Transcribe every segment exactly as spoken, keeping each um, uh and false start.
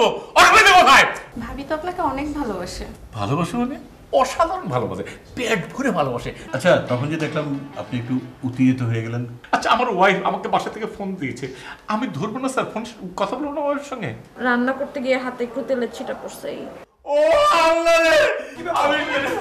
বলবো অসুবিধা কোথায়? ভাবি তো আপনাকে অনেক ভালোবাসে। ভালোবাসে মানে অসাধারণ ভালোবাসে, পেট ভরে ভালোবাসে। আচ্ছা তখন যে দেখলাম আপনি একটু উত্তেজিত হয়ে গেলেন। আচ্ছা আমার ওয়াইফ আমাকে বাসা থেকে ফোন দিয়েছে, আমি ধরবো না স্যার ফোন, কথা বলবো না ওর সঙ্গে। রান্না করতে গিয়ে হাতে একটু তেলের ছিটা পড়ছে। ও আল্লাহ রে, আমি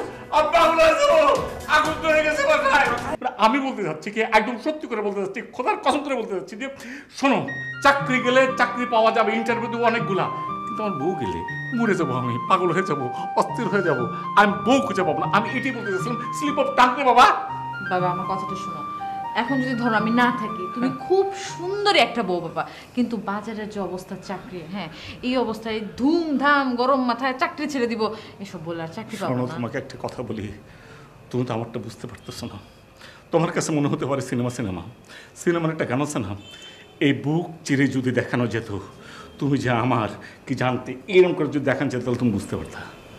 আগুন ধরে গেছে বাসায়। আমি বলতে চাচ্ছি কি, একদম সত্যি করে বলতে চাচ্ছি, খোদার কসম করে বলতে চাচ্ছি যে শোনো, চাকরি গেলে চাকরি পাওয়া যাবে, ইন্টারভিউ দেবো অনেকগুলা, কিন্তু আমার বউ গেলে মরে যাবো, আমি পাগল হয়ে যাবো, অস্থির হয়ে যাবো, আমি বউ খুঁজে পাবো না। আমি এটাই বলতে চাচ্ছিলাম, স্লিপ অফ টাং রে বাবা। বাবা আমার কথাটা শোনো, এখন যদি ধরো আমি না থাকি, তুমি খুব সুন্দরী একটা বউ বাবা, কিন্তু বাজারের যে অবস্থা চাকরি, হ্যাঁ এই অবস্থায় ধুমধাম গরম মাথায় চাকরি ছেড়ে দিব, এসব বলে আর চাকরি পাবো না। তোমাকে একটা কথা বলি, তুমি তো আমারটা বুঝতে পারতেছো না। তোমার কাছে মনে হতে পারে সিনেমা সিনেমা সিনেমার একটা গান আছে না, এই বুক চিরে যদি দেখানো যেত তুমি যে আমার কি জানতে, এরকম করে যদি দেখানো যেত তাহলে তুমি বুঝতে পারতা।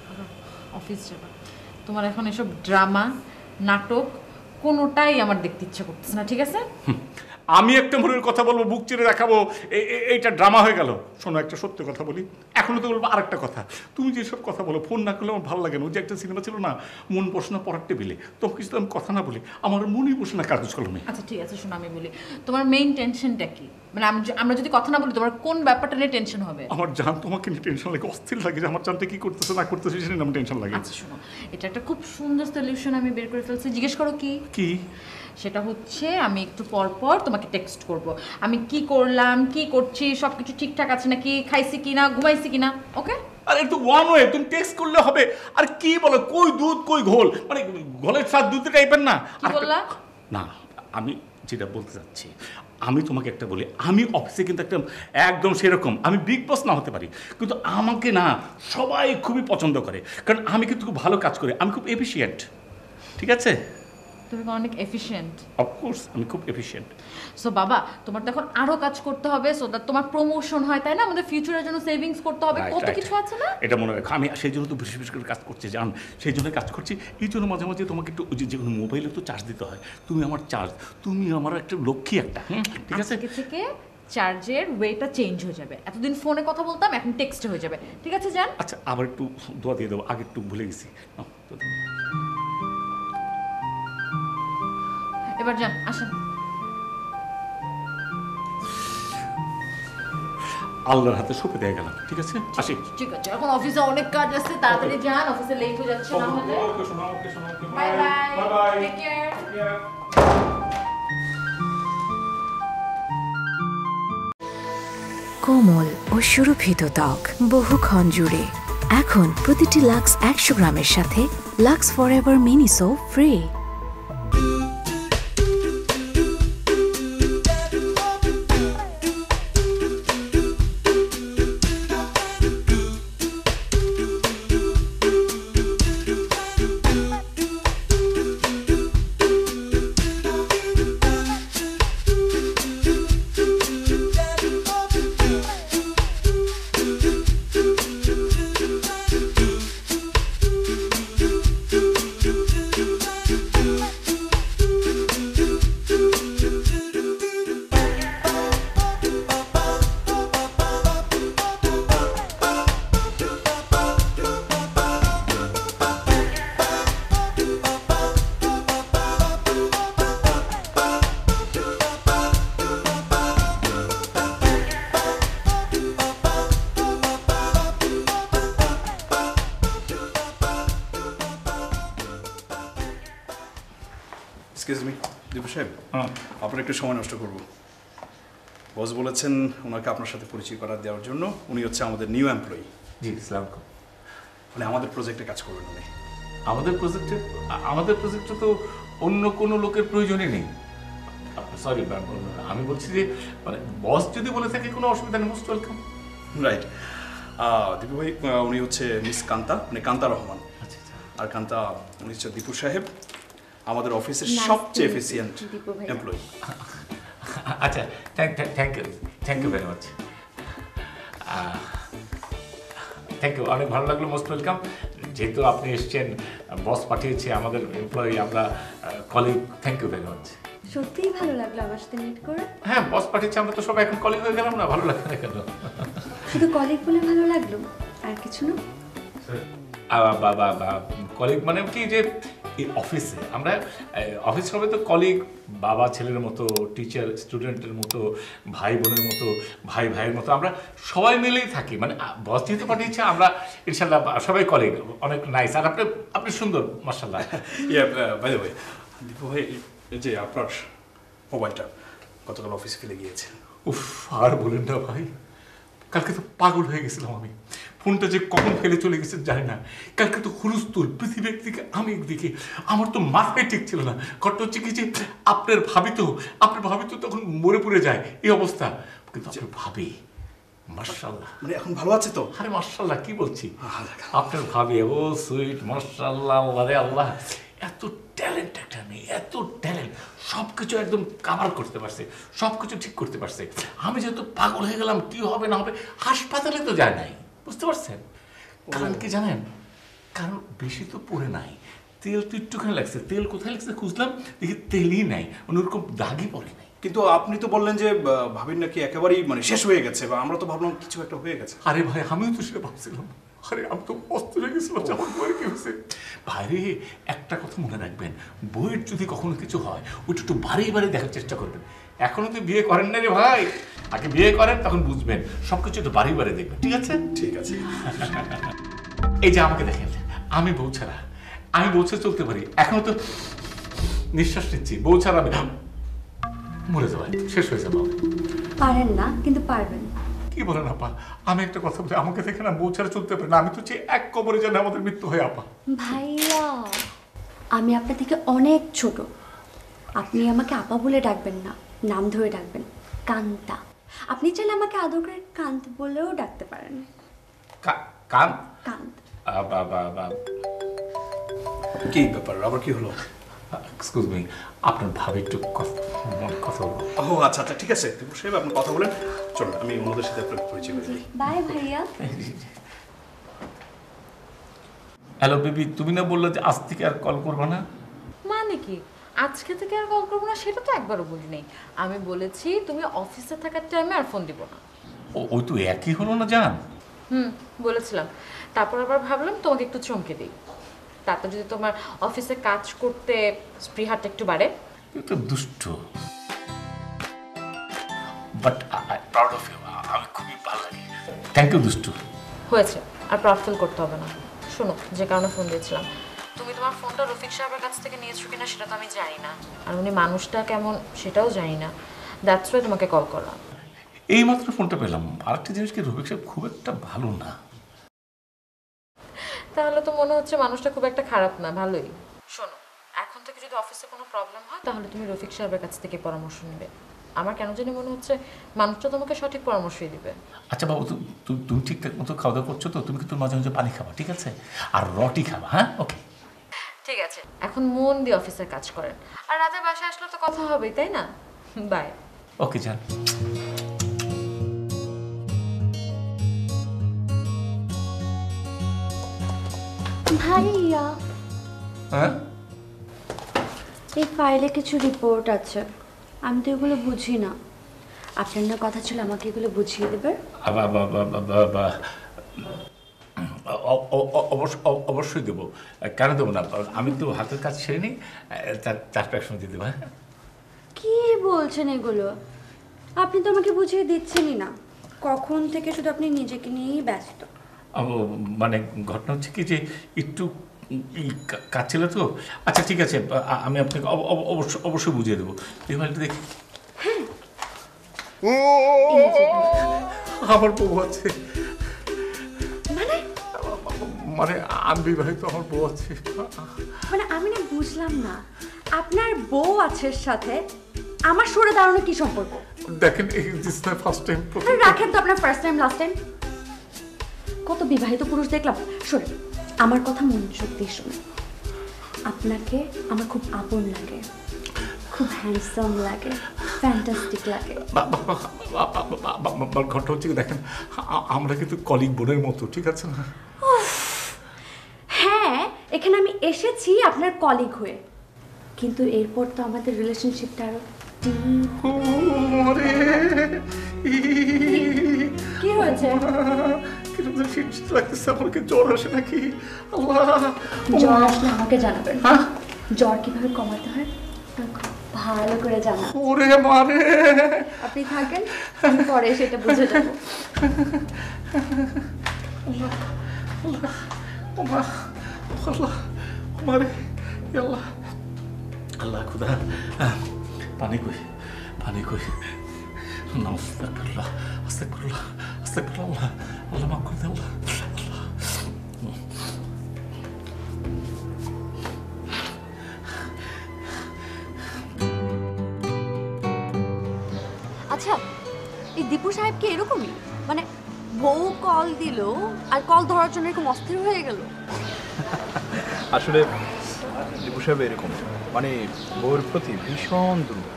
অফিস যাবা, তোমার এখন এসব ড্রামা নাটক কোনোটাই আমার দেখতে ইচ্ছা করতেছে না, ঠিক আছে? আমি একটা মনের কথা বলবো, বুক চিরে দেখাবো, এইটা ড্রামা হয়ে গেল। শোনো একটা সত্য কথা বলি, এখনো তো বলবো আরেকটা কথা, তুমি যেসব কথা বলো ফোন না করলে আমার ভালো লাগে না। ওই যে একটা সিনেমা ছিল না, মন বসে না পড়ার টেবিলে, তোমাকে কিছু আমি কথা না বলি আমার মনই বসে না কাগজ কলমে। আচ্ছা ঠিক আছে, শোনো আমি বলি, তোমার মেইন টেনশনটা কি? মানে আমরা যদি কথা না বলি তোমার কোন ব্যাপারটা নিয়ে টেনশন হবে? আমার জান তোমাকে নিয়ে টেনশন লাগে, অস্থির লাগে যে আমার জানতে কি করতেছে না করতেছে সেটা আমার টেনশন লাগে। আচ্ছা শোনো, এটা একটা খুব সুন্দর সলিউশন আমি বের করে ফেলছি, জিজ্ঞেস করো কি? কি? সেটা হচ্ছে আমি একটু পর পর তোমাকে টেক্সট করব, আমি কি করলাম কি করছি সব কিছু ঠিকঠাক আছে নাকি, খাইছি কিনা ঘুমাইছি কিনা, ওকে? আর একটু ওয়ান ওয়ে তুমি টেক্সট করলে হবে। আর কি বলো, কই দুধ কই ঘোল, মানে ঘোলের স্বাদ দুধ টাইপের না। কি বললা? না আমি যেটা বলতে চাচ্ছি, আমি তোমাকে একটা বলি, আমি অফিসে কিন্তু একটা একদম সেরকম, আমি বিগ বস না হতে পারি, কিন্তু আমাকে না সবাই খুবই পছন্দ করে, কারণ আমি কিন্তু খুব ভালো কাজ করি, আমি খুব এফিশিয়েন্ট। ঠিক আছে? তুমি অনেক এফিশিয়েন্ট। অফকোর্স আমি খুব এফিশিয়েন্ট। সো বাবা তোমার তো এখন আরো কাজ করতে হবে, সো দ্যাট তোমার প্রমোশন হয়, তাই না? আমাদের ফিউচারের জন্য সেভিংস করতে হবে, কত কিছু আছে না? এটা মনে রাখো, আমি সেই জন্য তো বেশি বেশি করে কাজ করছি, জান সেই জন্য কাজ করছি। এই জন্য মাঝে মাঝে তোমাকে একটু যে কোনো মোবাইলে তো চার্জ দিতে হয়, তুমি আমার চার্জ, তুমি আমার একটা লক্ষ্মী একটা। হুম ঠিক আছে, আজকে থেকে চার্জের ওয়েটা চেঞ্জ হয়ে যাবে, এতদিন ফোনে কথা বলতাম এখন টেক্সটে হয়ে যাবে, ঠিক আছে জান? আচ্ছা আবার একটু দোয়া দিয়ে দেবো, আগে একটু ভুলে গেছি। এবার যান, আসেন। আল্লাহর হাতে সঁপে দিয়ে গেলাম, ঠিক আছে? আসি। ঠিক আছে, এখন অফিসে অনেক কাজ আছে, তাড়াতাড়ি যান, অফিসে লেট হয়ে যাচ্ছে না হলে। Bye bye, take care. কোমল ও সুরভিত ত্বক বহুক্ষণ জুড়ে, এখন প্রতিটি লাক্স একশো গ্রামের সাথে Lux forever mini soap free. Excuse me Dipu সাহেব, আপনার একটু সময় নষ্ট করব। বস বলেছেন ওনাকে আপনার সাথে পরিচয় করা দেওয়ার জন্য। উনি হচ্ছে আমাদের নিউ এমপ্লয়ি। জি আসসালামু আলাইকুম। মানে আমাদের প্রজেক্টে কাজ করবেন উনি। আমাদের প্রজেক্টে? আমাদের প্রজেক্টে তো অন্য কোনো লোকের প্রয়োজনই নেই। সরি আমি বলছি যে মানে বস যদি বলে থাকে কোনো অসুবিধা নেই, মোস্ট ওয়েলকাম। রাইট। দীপু ভাই উনি হচ্ছে মিস কান্তা, মানে কান্তা রহমান। আচ্ছা আচ্ছা। আর কান্তা উনি হচ্ছে দীপু সাহেব, আমাদের অফিসের সবচেয়ে এফিসিয়েন্ট এমপ্লয়ি। আচ্ছা thank thank you thank you very much. Thank you, অনেক ভালো লাগলো, মোস্ট ওয়েলকাম। যেহেতু আপনি এসছেন, বস পাঠিয়েছে, আমাদের এমপ্লয়ি, আমরা colleague, thank you very much. সত্যিই ভালো লাগলো আমার সাথে মিট করে। হ্যাঁ বস পাঠিয়েছে, আমরা তো সবাই এখন কলিগ হয়ে গেলাম না, ভালো লাগবে না কেন? শুধু কলিগ বলে ভালো লাগলো, আর কিছু না? কলিগ মানে কি যে এই অফিসে আমরা অফিস হবে তো কলিগ, বাবা ছেলের মতো, টিচার স্টুডেন্টের মতো, ভাই বোনের মতো, ভাই ভাইয়ের মতো আমরা সবাই মিলেই থাকি। মানে বস যেহেতু পাঠিয়েছে আমরা ইনশাল্লাহ সবাই কলিগ, অনেক নাইস। আর আপনি আপনি সুন্দর মাশাআল্লাহ। Yeah by the way, Dipu ভাই এই যে আপনার মোবাইলটা গতকাল অফিসে ফেলে গিয়েছে। উফ, আর বলেন না ভাই, কালকে তো পাগল হয়ে গেছিলাম আমি। ফোনটা যে কখন ফেলে চলে গেছে জানি না। কালকে তো হুলস্থুল, পৃথিবী একদিকে আমি একদিকে, আমার তো মাথায় ঠিক ছিল না। ঘটনা হচ্ছে কি যে আপনার ভাবি তো আপনার ভাবি তো তখন মরে পড়ে যায় এই অবস্থা। কিন্তু আপনার ভাবি মাশাআল্লাহ, মানে এখন ভালো আছে তো? আরে মাশাআল্লাহ কি বলছি, আপনার ভাবি ও সুইট মাশাআল্লাহ, আল্লাহ রে আল্লাহ, এত ট্যালেন্ট একটা নেই, এত ট্যালেন্ট, সব কিছু একদম কাভার করতে পারছে, সব কিছু ঠিক করতে পারছে। আমি যেহেতু পাগল হয়ে গেলাম, কি হবে না হবে, হাসপাতালে তো যায় নাই, বুঝতে পারছেন? কারণ কি জানেন, কারণ বেশি তো পড়ে নাই, তেল তো একটুখানি লাগছে, তেল কোথায় লাগছে খুঁজলাম, দেখি তেলই নাই, মানে ওরকম দাগই পড়ে নাই। কিন্তু আপনি তো বললেন যে ভাবির নাকি একেবারেই মানে শেষ হয়ে গেছে, বা আমরা তো ভাবলাম কিছু একটা হয়ে গেছে। আরে ভাই, আমিও তো সেটা ভাবছিলাম। আরে আমি তো অস্থির হয়ে গেছিলাম যে আমার বইয়ের কি হয়েছে। ভাইরে, একটা কথা মনে রাখবেন, বইয়ের যদি কখনো কিছু হয় ওইটা একটু বাড়ি বাড়ি দেখার চেষ্টা করবেন। এখনো তো বিয়ে করেন না রে ভাই, আগে বিয়ে করেন তখন বুঝবেন, সব কিছু একটু বাড়ি বাড়ি দেখবেন, ঠিক আছে? ঠিক আছে। এই যে আমাকে দেখেন, আমি বউ ছাড়া, আমি বউ ছাড়া চলতে পারি, এখনো তো নিঃশ্বাস নিচ্ছি, বউ ছাড়া আমি মরে যাবো, শেষ হয়ে যাবো। পারেন না, কিন্তু পারবেন। কি বলেন আপা, আমি একটা কথা বলি, আমাকে দেখে না বউ ছাড়া চলতে পারি না, আমি তো চাই এক কবরে যেন আমাদের মৃত্যু হয়। আপা ভাইয়া, আমি আপনার থেকে অনেক ছোট, আপনি আমাকে আপা বলে ডাকবেন না, নাম ধরে ডাকবেন, কান্তা। আপনি চাইলে আমাকে আদর করে কান্ত বলেও ডাকতে পারেন। কান কান্ত। কি ব্যাপার, আবার কি হলো? এক্সকিউজ মি, আপনার ভাবি একটু কথা বলবো। ও আচ্ছা আচ্ছা, ঠিক আছে দীপু সাহেব, আপনি কথা বলেন, চলুন আমি অন্যদের সাথে আপনার পরিচয় করে দিই। বাই ভাইয়া। হ্যালো বেবি, তুমি না বললে যে আজ থেকে আর কল করবে না? মানে কি আজকে থেকে আর কল করবো না সেটা তো একবারও বলি নাই। আমি বলেছি তুমি অফিসে থাকার টাইমে আর ফোন দিব না। ওই তো একই হলো না জান। হুম, বলেছিলাম। তারপর আবার ভাবলাম তোমাকে একটু চমকে দিই, তারপর যদি তোমার অফিসে কাজ করতে স্পৃহাটা একটু বাড়ে। তো দুষ্ট, but I proud of you, আমি খুবই ভালো লাগে। থ্যাংক ইউ দুষ্টু। হয়েছে, আর প্রাউড ফিল করতে হবে না। শোনো, যে কারণে ফোন দিয়েছিলাম, তুমি তোমার ফোনটা রফিক সাহেবের কাছ থেকে নিয়েছো কিনা সেটা তো আমি জানি না, আর উনি মানুষটা কেমন সেটাও জানি না। দ্যাটস ওয়াই তোমাকে কল করলাম। এই মাত্র ফোনটা পেলাম। আরেকটা জিনিস কি, রফিক সাহেব খুব একটা ভালো না। তাহলে তো মনে হচ্ছে মানুষটা খুব একটা খারাপ না, ভালোই। শোনো, এখন থেকে যদি অফিসে কোনো প্রবলেম হয় তাহলে তুমি রফিক সাহেবের কাছ থেকে পরামর্শ নেবে। আমার কেন জানি মনে হচ্ছে মানুষটা তোমাকে সঠিক পরামর্শই দিবে। আচ্ছা বাবু, তুমি ঠিকঠাক মতো খাওয়া দাওয়া করছো তো? তুমি কিন্তু মাঝে মাঝে পানি খাবা, ঠিক আছে? আর রটি খাবা, হ্যাঁ? ওকে, ঠিক আছে। এখন মন দিয়ে অফিসের কাজ করেন, আর রাতে বাসায় আসলে তো কথা হবেই, তাই না? বাই। ওকে যান। ভাইয়া, হ্যাঁ, এই ফাইলে কিছু রিপোর্ট আছে, আমি তো এগুলো বুঝি না। আপনার না কথা ছিল আমাকে এগুলো বুঝিয়ে দেবে। অবশ্যই দেবো, কেন দেবো না? আমি তো হাতের কাজ সেরে নিই, তার চারটা একসঙ্গে দিয়ে দেবো। হ্যাঁ, কি বলছেন এগুলো? আপনি তো আমাকে বুঝিয়ে দিচ্ছেনই না, কখন থেকে শুধু আপনি নিজেকে নিয়েই ব্যস্ত। মানে ঘটনা হচ্ছে কি যে একটু কাজ ছিল তো। আচ্ছা ঠিক আছে, আমি আপনাকে অবশ্যই অবশ্যই বুঝিয়ে দেবো। এই ফাইলটা দেখি। আমার বউ আছে, মানে মানে আমি বিবাহিত, আমার বউ আছে। মানে আমি না বুঝলাম না, আপনার বউ আছে সাথে আমার সরে দাঁড়ানো কি সম্পর্ক? দেখেন, দিস মাই ফার্স্ট টাইম। রাখেন তো আপনার ফার্স্ট টাইম লাস্ট টাইম, কত বিবাহিত পুরুষ দেখলাম। শোনেন, আমার কথা মনোযোগ দিয়ে শুনুন। আপনাকে আমার খুব আপন লাগে, খুব হ্যান্ডসাম লাগে, ফ্যান্টাস্টিক লাগে। ঘটনা হচ্ছে কি, দেখেন আমরা কিন্তু কলিগ বোনের মতো, ঠিক আছে না? হ্যাঁ, এখানে আমি এসেছি আপনার কলিগ হয়ে, কিন্তু এরপর তো আমাদের রিলেশনশিপটা আরো কি হয়েছে? লাগছে? কিন্তু শীত শীত লাগতেছে, আমার কি জ্বর আসে নাকি? আল্লাহ, জ্বর আসলে আমাকে জানাবেন। হ্যাঁ? জ্বর কিভাবে কমাতে হয় খুব ভালো করে জানা। ওরে মারে, আপনি থাকেন, আমি পরে সেটা বুঝে যাবো। আল্লাহ আল্লাহ আল্লাহ আল্লাহ মারে, আল্লাহ আল্লাহ খুদা, পানি কই, পানি কই, আস্তাগফিরুল্লাহ আস্তাগফিরুল্লাহ আস্তাগফিরুল্লাহ, আল্লাহ মাফ করে দে আল্লাহ। আচ্ছা, এই দীপু সাহেব কি এরকমই, মানে বউ কল দিল আর কল ধরার জন্য এরকম অস্থির হয়ে গেল? আসলে দীপু সাহেব এরকম, মানে বউর প্রতি ভীষণ দুর্বল।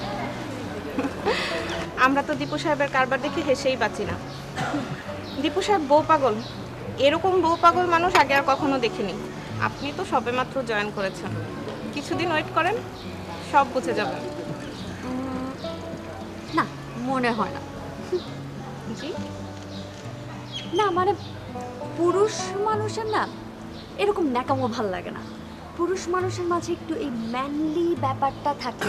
আমরা তো দীপু সাহেবের কারবার দেখে হেসেই পাচ্ছি না। দীপু সাহেব বউ পাগল, এরকম বউ পাগল মানুষ আগে আর কখনো দেখিনি। আপনি তো সবেমাত্র জয়েন করেছেন, কিছুদিন ওয়েট করেন, সব বুঝে যাবেন। না, মনে হয় না। জি না, মানে পুরুষ মানুষের না এরকম ন্যাকামো ভাল লাগে না। পুরুষ মানুষের মাঝে একটু এই ম্যানলি ব্যাপারটা থাকে।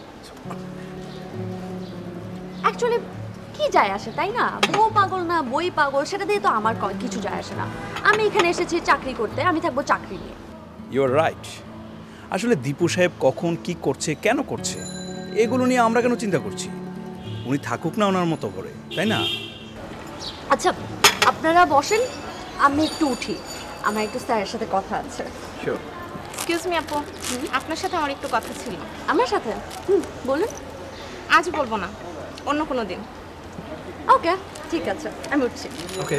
অ্যাকচুয়ালি কি যায় আসে, তাই না? বউ পাগল না বই পাগল, সেটা দিয়ে তো আমার ক- কিছু যায় আসে না। আমি এখানে এসেছি চাকরি করতে, আমি থাকবো চাকরি নিয়ে। You are right. আসলে দীপু সাহেব কখন কি করছে, কেন করছে, এগুলো নিয়ে আমরা কেন চিন্তা করছি? উনি থাকুক না ওনার মতো করে, তাই না? আচ্ছা, আপনারা বসেন, আমি একটু উঠি, আমার একটু স্যারের সাথে কথা আছে। শিওর। এক্সকিউজ মি আপু, আপনার সাথে আমার একটু কথা ছিল। আমার সাথে? হুম, বলুন। আজ বলবো না, অন্য কোনো দিন। ওকে, ঠিক আছে, আমি উঠছি। ওকে।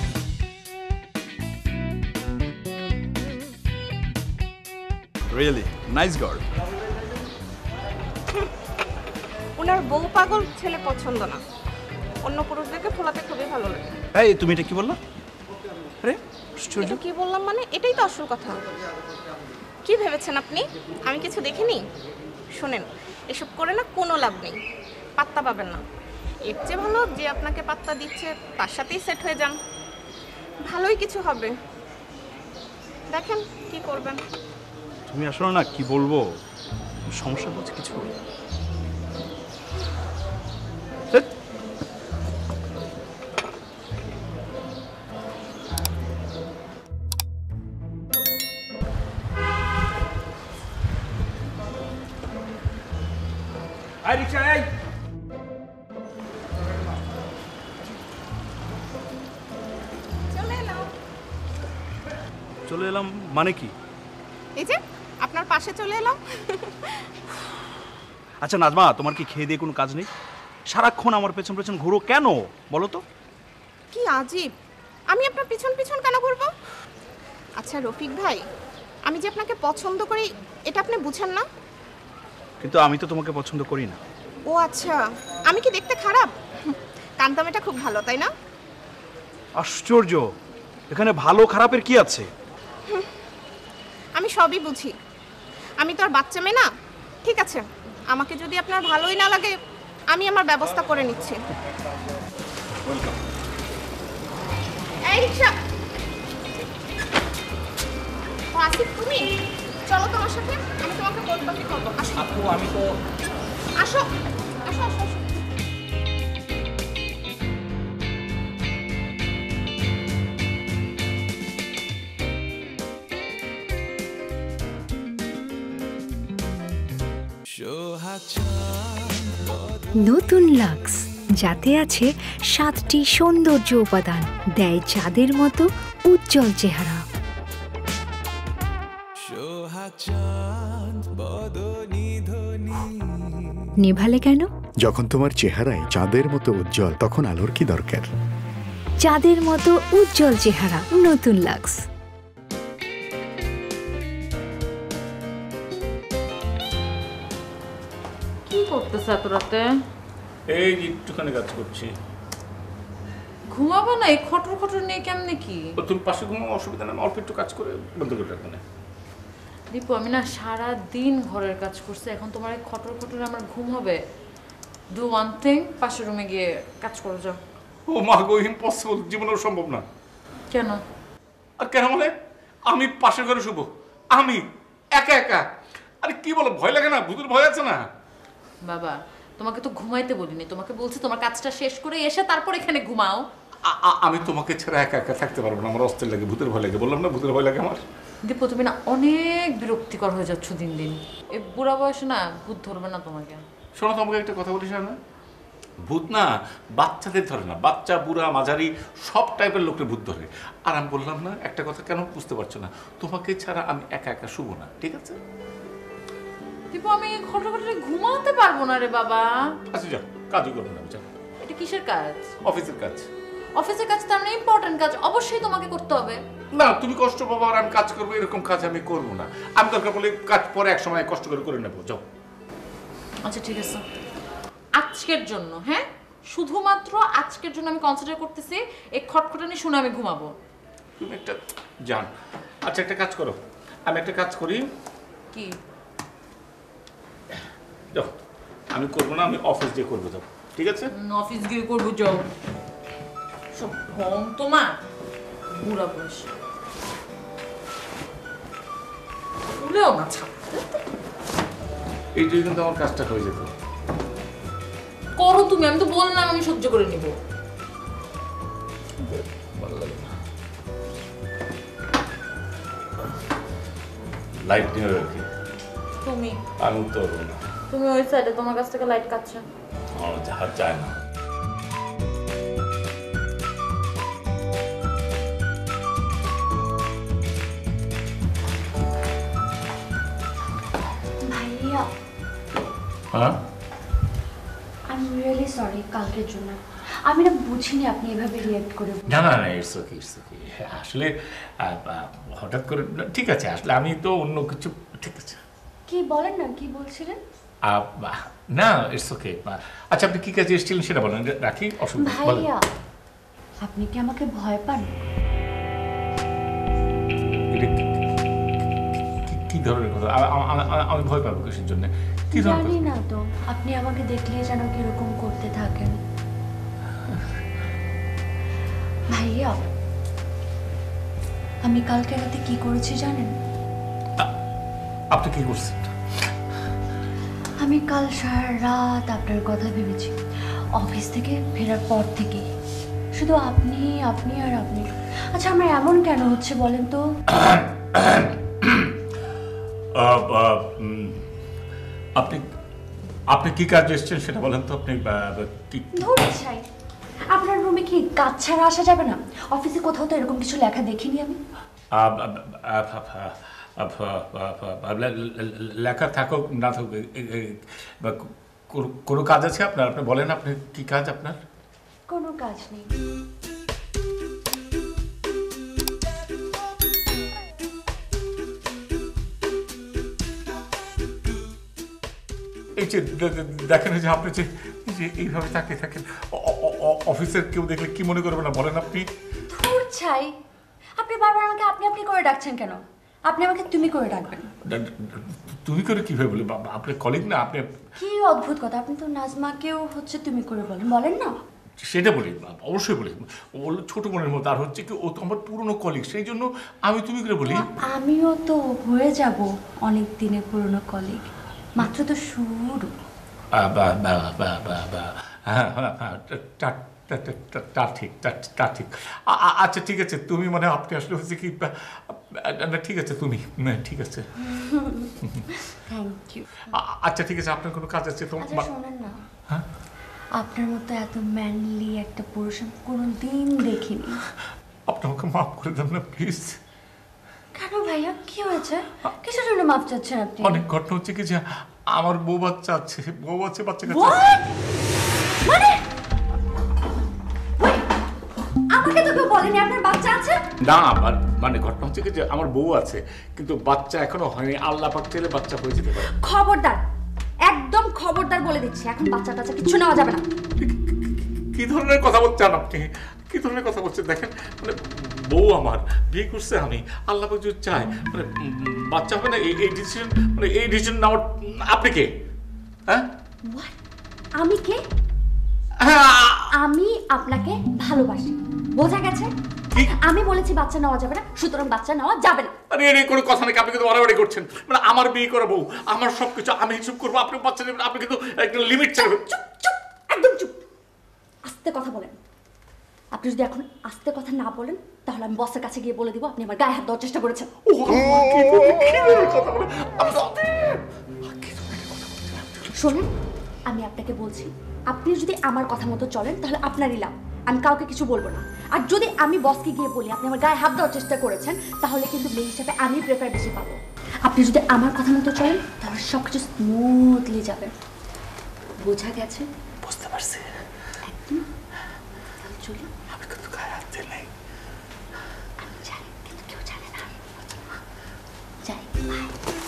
Really nice girl. ওনার বউ পাগল ছেলে পছন্দ না, অন্য পুরুষদেরকে ফোলাতে খুবই ভালো লাগে। এই তুমি এটা কি বললা? আরে আশ্চর্য। এটা কি বললাম মানে? এটাই তো আসল কথা। কি ভেবেছেন আপনি আমি কিছু দেখিনি? শোনেন, এসব করে না কোনো লাভ নেই, পাত্তা পাবেন না। এর চেয়ে ভালো যে আপনাকে পাত্তা দিচ্ছে তার সাথেই সেট হয়ে যান, ভালোই কিছু হবে। দেখেন কি করবেন। তুমি আসলে না কি বলবো, সমস্যা হচ্ছে কিছু। ধ্যাৎ। আয় রিকশা, আয়। চলে এলাম। চলে এলাম মানে কি? এই যে আপনার পাশে চলে এলাম। আচ্ছা নাজমা, তোমার কি খেয়ে দিয়ে কোনো কাজ নেই? সারাক্ষণ আমার পেছন পেছন ঘুরো কেন বলো তো? কি আজীব, আমি আপনার পিছন পিছন কেন ঘুরবো? আচ্ছা রফিক ভাই, আমি যে আপনাকে পছন্দ করি এটা আপনি বুঝেন না? কিন্তু আমি তো তোমাকে পছন্দ করি না। ও আচ্ছা, আমি কি দেখতে খারাপ? কান্তামেটা খুব ভালো, তাই না? আশ্চর্য, এখানে ভালো খারাপের কি আছে? আমি সবই বুঝি, আমি তো আর বাচ্চা মেয়ে না। ঠিক আছে, আমাকে যদি আপনার ভালোই না লাগে আমি আমার ব্যবস্থা করে নিচ্ছি। এই রিকশা, ও আসিফ তুমি চলো তোমার সাথে, আমি তোমাকে কোল্ড কফি খাবো। আসো আপু, আমি তো আসো আসো আসো আসো। নতুন লাক্স, যাতে আছে সাতটি সৌন্দর্য উপাদান, দেয় চাঁদের মতো উজ্জ্বল চেহারা। নেভালে কেন? যখন তোমার চেহারায় চাঁদের মতো উজ্জ্বল, তখন আলোর কি দরকার? চাঁদের মতো উজ্জ্বল চেহারা, নতুন লাক্স। কি করতেছ এত রাতে? এই একটুখানি কাজ করছি। ঘুমাবো না? এই খটর খটর নিয়ে কেমনে কি? ও, তুমি পাশে ঘুমাও, অসুবিধা নেই, আমি অল্প একটু কাজ করে বন্ধ করে রাখবো না। দীপু, আমি না সারা দিন ঘরের কাজ করছি, এখন তোমার এই খটর খটর আমার ঘুম হবে? ডু ওয়ান থিং, পাশের রুমে গিয়ে কাজ করে যাও। ও মা গো, ইম্পসিবল, জীবনেও সম্ভব না। কেন? আর কেন মানে? আমি পাশের ঘরে শুবো, আমি একা একা? আরে কি বলো, ভয় লাগে না? ভূতের ভয় আছে না? বাবা, তোমাকে তো ঘুমাইতে বলিনি, তোমাকে বলছি তোমার কাজটা শেষ করে এসে তারপর এখানে ঘুমাও। আমি তোমাকে ছাড়া একা একা থাকতে পারবো না, আমার অস্থির লাগে, ভূতের ভয় লাগে। বললাম না ভূতের ভয় লাগে আমার। দীপু, তুমি না অনেক বিরক্তিকর হয়ে যাচ্ছ দিন দিন। এই বুড়া বয়সে না ভূত ধরবে না তোমাকে। শোনো, তোমাকে একটা কথা বলিস না, ভূত না বাচ্চাদের ধরে না, বাচ্চা বুড়া মাঝারি সব টাইপের লোকের ভূত ধরে। আর আমি বললাম না একটা কথা, কেন বুঝতে পারছো না? তোমাকে ছাড়া আমি একা একা শুবো না, ঠিক আছে? দীপু, আমি ঘটে ঘটে ঘুমাতে পারবো না রে বাবা। আচ্ছা যাও, কাজই করবো না। যাও। এটা কিসের কাজ? অফিসের কাজ। অফিসের কাজ তার মানে ইম্পর্টেন্ট কাজ, অবশ্যই তোমাকে করতে হবে। না, তুমি কষ্ট পাবো আর আমি কাজ করবো, এরকম কাজ আমি করবো না। আমি দরকার বলে কাজ পরে এক সময় কষ্ট করে করে নেবো। যাও। আচ্ছা ঠিক আছে, আজকের জন্য, হ্যাঁ, শুধুমাত্র আজকের জন্য আমি কনসিডার করতেছি এই খটখটানি শুনে আমি ঘুমাবো। তুমি একটা জান। আচ্ছা একটা কাজ করো, আমি একটা কাজ করি। কি? যাও, আমি করবো না, আমি অফিস দিয়ে করবো। যাও, ঠিক আছে? অফিস গিয়ে করবো, যাও। সব ঢং তোমার, বুড়া বয়স। ভুলেও না ছাড়তে। এইটাই কিন্তু আমার কাজটা হয়ে যেত। করো তুমি, আমি তো বললাম আমি সহ্য করে নিব। ভালো লাগে না। লাইট নিয়ে রাখি। তুমি আমি উঠতে পারবো না। তুমি ওই সাইডে, তোমার কাছ থেকে লাইট কাটছে। আমার হাত চায় না। ভাইয়া, হ্যাঁ, আই এম রিয়েলি সরি কালকের জন্য। আমি না বুঝিনি আপনি এভাবে রিঅ্যাক্ট করে। না না না, ইটস ওকে, ইটস ওকে। আসলে হঠাৎ করে, ঠিক আছে, আসলে আমি তো অন্য কিছু, ঠিক আছে। কি বলেন না, কি বলছিলেন? না, ইটস ওকে। আচ্ছা আপনি কি কাজে এসেছিলেন সেটা বলেন, রাখি, অসুবিধা। ভাইয়া, আপনি কি আমাকে ভয় পান? কি ধরনের কথা? আমি ভয় পাবো কিসের জন্য? কি ধরনের? জানি না তো, আপনি আমাকে দেখলে যেন কিরকম করতে থাকেন। ভাইয়া, আমি কালকে রাতে কি করেছি জানেন? আপনি কি করছেন? আমি কাল সারা রাত আপনার কথা ভেবেছি, অফিস থেকে ফেরার পর থেকে শুধু আপনি আপনি আর আপনি। আচ্ছা আমার এমন কেন হচ্ছে বলেন তো? আপনি আপনি কি কাজে এসেছেন সেটা বলেন তো। আপনি কি ধরে চাই? আপনার রুমে কি কাজ ছাড়া আসা যাবে না? অফিসে কোথাও তো এরকম কিছু লেখা দেখিনি আমি। লেখা থাকুক না থাকুক, কোনো কাজ আছে আপনার? আপনি বলেন, আপনি কি কাজ আপনার? কোনো কাজ নেই। এই যে দেখেন যে আপনি যে এইভাবে তাকিয়ে থাকেন, অফিসের কেউ দেখলে কি মনে করবে না বলেন আপনি? ধুর ছাই, আপনি বারবার আমাকে আপনি আপনি করে ডাকছেন কেন? আপনি আমাকে তুমি করে ডাকবেন। তুমি করে কিভাবে বলি? আপনি কলিগ না? আপনি কি অদ্ভুত কথা, আপনি তো নাজমাকেও হচ্ছে তুমি করে বলেন, বলেন না? সেটা বলি, অবশ্যই বলি। ও ছোট বোনের মতো, আর হচ্ছে কি ও তো আমার পুরনো কলিগ, সেই জন্য আমি তুমি করে বলি। আমিও তো হয়ে যাব অনেক দিনের পুরনো কলিগ, মাত্র তো শুরু। হ্যাঁ হ্যাঁ, তা ঠিক, তা ঠিক। আচ্ছা ঠিক আছে, তুমি মানে আপনি আসলে হচ্ছে কি, না ঠিক আছে, তুমি ঠিক আছে। Thank you. আচ্ছা ঠিক আছে, আপনার কোনো কাজ আছে তো? আচ্ছা শোনেন না, হ্যাঁ, আপনার মতো এত ম্যানলি একটা পুরুষ আমি কোনোদিন দেখিনি। আপনি আমাকে মাফ করে দেন না প্লিজ। কেন ভাইয়া, কি হয়েছে? কিসের জন্য মাফ চাচ্ছেন আপনি? অনেক ঘটনা হচ্ছে কি যে আমার বউ বাচ্চা আছে, বউ আছে, বাচ্চা কাছে। মানে আমাকে তো কেউ বলেনি আপনার বাচ্চা আছে? না, মানে ঘটনা হচ্ছে কি যে আমার বউ আছে, কিন্তু বাচ্চা এখনো হয়নি। আল্লাহ পাক চাইলে বাচ্চা হয়ে যেতে পারে। খবরদার, একদম খবরদার বলে দিচ্ছি, এখন বাচ্চা টাচ্চা কিছু নেওয়া যাবে না। কি ধরনের কথা বলছেন আপনি? কি ধরনের কথা বলছেন? দেখেন, মানে বউ আমার, বিয়ে করছে আমি, আল্লাহ পাক যদি চায় মানে বাচ্চা হবে না, এই ডিসিশন মানে এই ডিসিশন নেওয়ার আপনি কে? হ্যাঁ, আমি কে? আমি আপনাকে ভালোবাসি, বোঝা গেছে? আমি বলেছি বাচ্চা নেওয়া যাবে না, সুতরাং বাচ্চা নেওয়া যাবে না। আরে এর কোনো কথা নাকি, আপনি কিন্তু বাড়াবাড়ি করছেন। মানে আমার বিয়ে করা বউ, আমার সবকিছু আমি হিসেব করবো, আপনি বাচ্চা নেবেন, আপনি কিন্তু একটা লিমিট ছাড়বেন। চুপ চুপ, একদম চুপ। আস্তে কথা বলেন। আপনি যদি এখন আস্তে কথা না বলেন তাহলে আমি বসের কাছে গিয়ে বলে দিব আপনি আমার গায়ে হাত দেওয়ার চেষ্টা করেছেন। ও আল্লাহ, কি বলে, কি বলে কথা বলে। আমি তো শোনেন, আমি আপনাকে বলছি, আপনি যদি আমার কথা মতো চলেন তাহলে আপনারই লাভ, আমি কাউকে কিছু বলবো না। আর যদি আমি বসকে গিয়ে বলি আপনি আমার গায়ে হাত দেওয়ার চেষ্টা করেছেন তাহলে কিন্তু মেয়ে হিসাবে আমি প্রেফার বেশি পাবো। আপনি যদি আমার কথা মতো চলেন তাহলে সব কিছু স্মুথলি যাবে, বোঝা গেছে? বুঝতে পারছি। একদম। তাহলে চলি। আমি কিন্তু গায়ে হাত দিই নাই। আমি জানি, কিন্তু কেউ জানে না। যাই, বাই।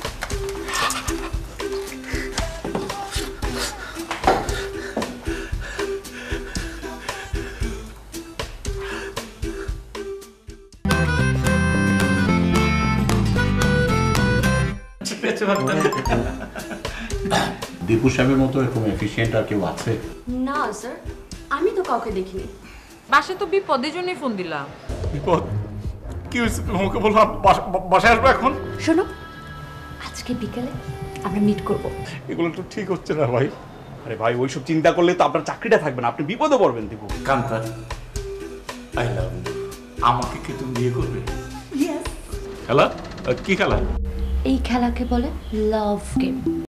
দীপু সাহেবের মতো এরকম এফিশিয়েন্ট আর কেউ আছে? না স্যার, আমি তো কাউকে দেখিনি। বাসে তো বিপদের জন্যই ফোন দিলাম। বিপদ? কি হয়েছে? তুমি আমাকে বললাম বাসায় আসবে এখন? শোনো, আজকে বিকেলে আমরা মিট করব। এগুলো তো ঠিক হচ্ছে না ভাই। আরে ভাই, ওইসব চিন্তা করলে তো আপনার চাকরিটা থাকবে না, আপনি বিপদে পড়বেন। Dipu Kanta, I love you. আমাকে কি তুমি বিয়ে করবে? ইয়েস। খেলা? কি খেলা? এই খেলাকে বলে লাভ গেম।